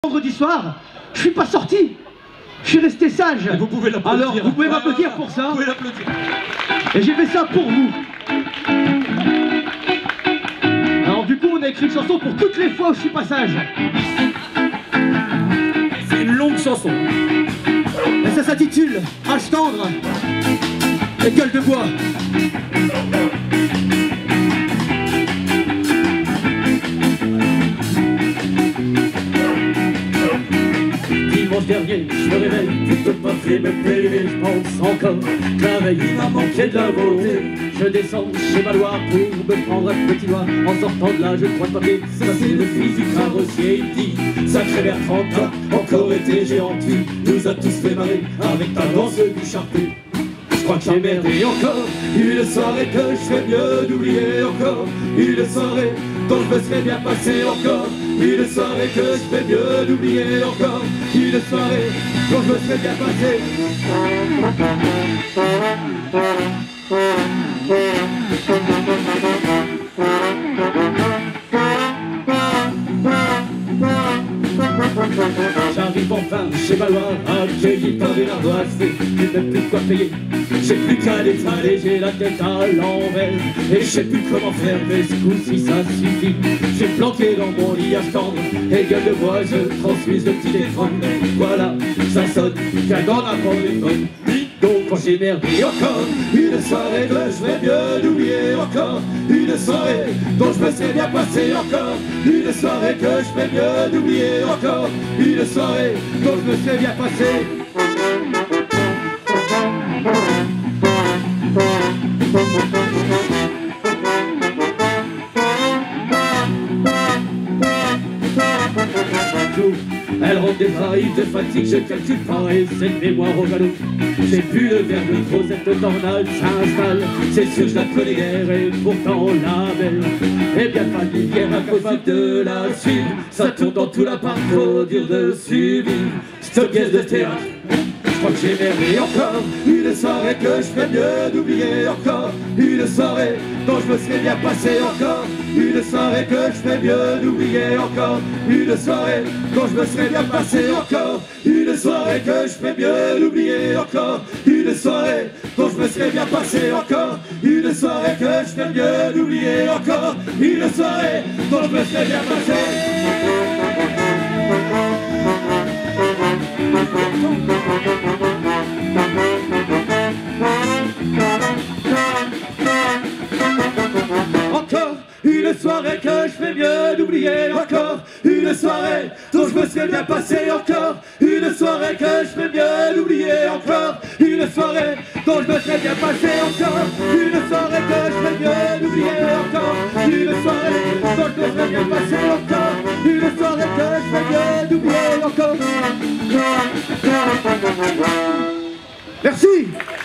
Vendredi soir, je suis pas sorti. Je suis resté sage. Et vous pouvez l'applaudir. Alors, vous pouvez m'applaudir pour ça. Vous pouvez l'applaudir. Et j'ai fait ça pour vous. Alors du coup, on a écrit une chanson pour toutes les fois où je suis pas sage. C'est une longue chanson. Et ça s'intitule Hache tendre et gueule de bois. Dimanche dernier, je me réveille, toute ma fille me plaît, je pense encore que la veille, il m'a manqué de la volonté. Je descends chez Valois pour me prendre un petit doigt. En sortant de là, je crois de papier, ça c'est le fils du carrossier. Il dit, sacré Bertrand, encore été géant, tu nous a tous fait marrer avec ta danse du charpé. Je crois que j'ai merdé encore, une soirée que je ferais mieux d'oublier encore, une soirée dont je me serais bien passé encore, une soirée que je ferais mieux d'oublier encore, une soirée dont je me serais bien passé. J'arrive enfin chez Valois, accueilli par des lardoises, j'ai même plus de quoi payer. J'ai plus qu'à l'étaler, j'ai la tête à l'envers, et je sais plus comment faire, mais ce coup-ci ça suffit. J'ai planqué dans mon lit à tendre, et gueule de bois, je transmise le petit écran. Voilà, ça sonne, qu'un dans la bande des bonnes. Donc quand j'ai merdé encore, une soirée que je ferais mieux d'oublier encore, une soirée dont je me serais bien passé encore, une soirée que je ferais mieux d'oublier encore, une soirée dont je me serais bien passé. Elle rentre des trailles de fatigue, je calcule pas et cette mémoire au galop. J'ai plus le verre de trop, cette tornade s'installe. C'est sûr je la connais guère et pourtant la belle est bien familière, incapable de la suivre. Ça tourne dans tout l'appart, trop dur de suivre. Cette pièce de théâtre, je crois que j'ai merdé encore. Une soirée que je ferais mieux d'oublier encore, une soirée dont je me serais bien passé encore, une soirée que je ferais mieux d'oublier encore, une soirée dont je me serais bien passé encore, une soirée que je ferais mieux d'oublier encore, une soirée dont je me serais bien passé encore, une soirée que je ferais mieux d'oublier encore, une soirée dont je me serais bien passé. Encore une soirée que je fais mieux d'oublier encore, une soirée dont je me serais bien passé encore, une soirée que je fais mieux d'oublier encore, une soirée dont je me serais bien passé encore, une soirée que je fais mieux d'oublier encore, une soirée dont je me serais bien passé encore, une soirée que je fais mieux d'oublier encore. Merci.